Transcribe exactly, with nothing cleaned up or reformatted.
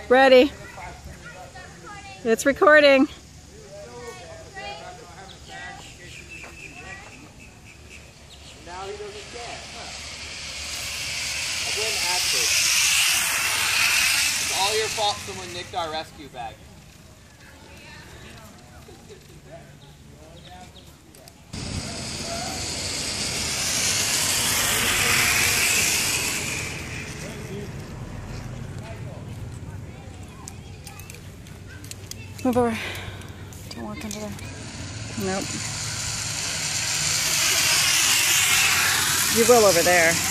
Ready. It's recording. Now he doesn't care. I blame Ashley. It's all your fault someone nicked our rescue bag. Move over. Don't walk into there. Nope. You will over there.